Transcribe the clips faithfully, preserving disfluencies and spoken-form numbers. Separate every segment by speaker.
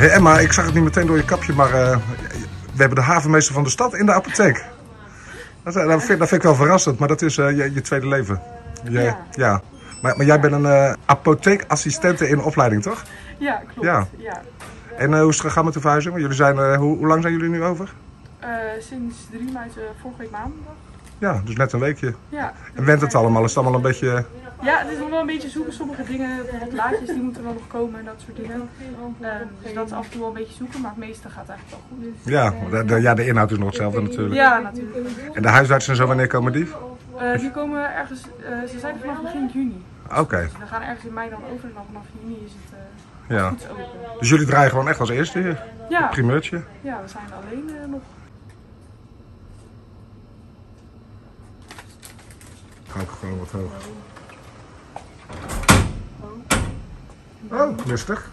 Speaker 1: Hey Emma, ik zag het niet meteen door je kapje, maar uh, we hebben de havenmeester van de stad in de apotheek. Dat, dat, vind, dat vind ik wel verrassend, maar dat is uh, je, je tweede leven. Je, ja. ja. Maar, maar jij bent een uh, apotheekassistente in opleiding, toch?
Speaker 2: Ja, klopt. Ja. Ja.
Speaker 1: En uh, hoe is het gegaan met de verhuizing? Jullie zijn, uh, hoe, hoe lang zijn jullie nu over?
Speaker 2: Uh, sinds drie maart, uh, vorige week maandag.
Speaker 1: Ja, dus net een weekje.
Speaker 2: Ja.
Speaker 1: En went het allemaal? Is het allemaal een beetje...
Speaker 2: Ja, het is nog wel een beetje zoeken. Sommige dingen, bijvoorbeeld laadjes, die moeten wel nog komen en dat soort dingen. Uh, dus dat is af en toe wel een beetje zoeken, maar het meeste gaat eigenlijk wel goed. Dus,
Speaker 1: ja, de, de, ja, de inhoud is nog hetzelfde natuurlijk.
Speaker 2: Ja, natuurlijk.
Speaker 1: En de huisartsen en zo, wanneer komen die?
Speaker 2: Uh, die komen ergens, uh, ze zijn vanaf begin juni.
Speaker 1: Oké. Okay.
Speaker 2: Dus we gaan ergens in mei dan over en dan vanaf juni is het uh,
Speaker 1: ja.
Speaker 2: goed open.
Speaker 1: Dus jullie draaien gewoon echt als eerste hier?
Speaker 2: Ja.
Speaker 1: Een primeurtje?
Speaker 2: Ja, we zijn alleen uh, nog.
Speaker 1: Ga ik gewoon wat hoger. Oh, rustig.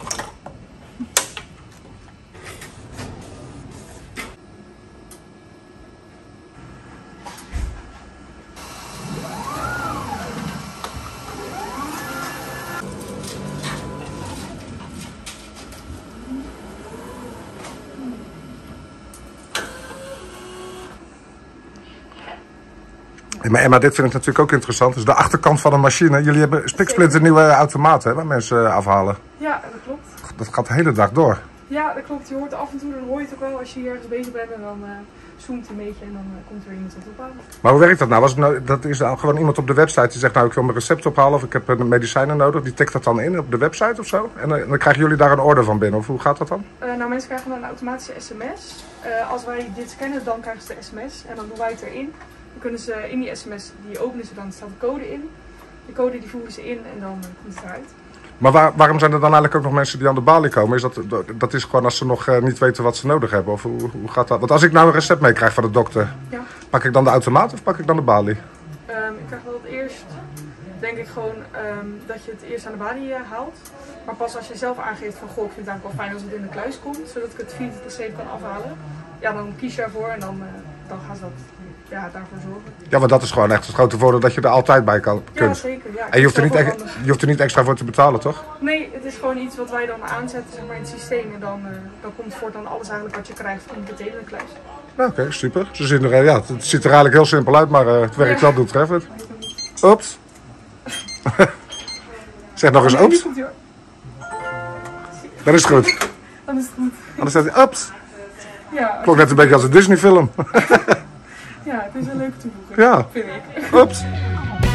Speaker 1: Maar Emma, dit vind ik natuurlijk ook interessant. Dus de achterkant van een machine. Jullie hebben spiksplinter nieuwe automaten, hè, waar mensen afhalen.
Speaker 2: Ja, dat klopt.
Speaker 1: Dat gaat de hele dag door.
Speaker 2: Ja, dat klopt. Je hoort af en toe, dan hoor je het ook wel als je hier ergens bezig bent en dan uh, zoomt een beetje en dan uh, komt er iemand het ophalen.
Speaker 1: Maar hoe werkt dat nou? Was het nou? Dat is gewoon iemand op de website die zegt, nou ik wil mijn recept ophalen of ik heb uh, medicijnen nodig. Die tikt dat dan in op de website of zo? En uh, dan krijgen jullie daar een order van binnen, of hoe gaat dat dan?
Speaker 2: Uh, nou, mensen krijgen dan een automatische sms. Uh, als wij dit scannen, dan krijgen ze de sms en dan doen wij het erin. Dan kunnen ze in die sms, die openen ze, dan staat de code in. De code die voeren ze in en dan uh, komt het eruit.
Speaker 1: Maar waar, waarom zijn er dan eigenlijk ook nog mensen die aan de balie komen? Is dat, dat is gewoon als ze nog uh, niet weten wat ze nodig hebben? Of hoe, hoe gaat dat? Want als ik nou een recept meekrijg van de dokter,
Speaker 2: ja.
Speaker 1: Pak ik dan de automaat of pak ik dan de balie?
Speaker 2: Um, ik krijg wel het eerst, denk ik gewoon um, dat je het eerst aan de balie uh, haalt. Maar pas als je zelf aangeeft van goh, ik vind het eigenlijk wel fijn als het in de kluis komt, zodat ik het via het recept kan afhalen. Ja, dan kies je ervoor en dan, uh, dan gaan ze dat ja, daarvoor zorgen. Ja,
Speaker 1: maar dat is gewoon echt het grote voordeel dat je er altijd bij kan, kunt.
Speaker 2: Ja, zeker. Ja,
Speaker 1: en je hoeft, er niet e je hoeft er niet extra voor te betalen, toch?
Speaker 2: Nee, het is gewoon iets wat wij dan aanzetten zeg maar, in het systeem. En dan, uh, dan komt voortaan alles eigenlijk wat je krijgt in de meteen in de kluis.
Speaker 1: Nou, oké, okay, super. Ze zien er, ja, het ziet er eigenlijk heel simpel uit, maar uh, het werkt ja. wel doeltreffend. Oeps. Zeg nog eens
Speaker 2: nee,
Speaker 1: oeps. Dat is goed.
Speaker 2: Dan is het goed.
Speaker 1: Anders zegt hij oeps.
Speaker 2: Ja,
Speaker 1: klonk net een beetje als een Disney film.
Speaker 2: Ja, het is een leuke toevoeging,
Speaker 1: ja.
Speaker 2: vind ik.
Speaker 1: Oeps.